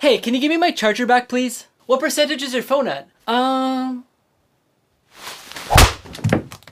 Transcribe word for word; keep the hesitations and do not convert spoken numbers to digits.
Hey, can you give me my charger back, please? What percentage is your phone at? Um,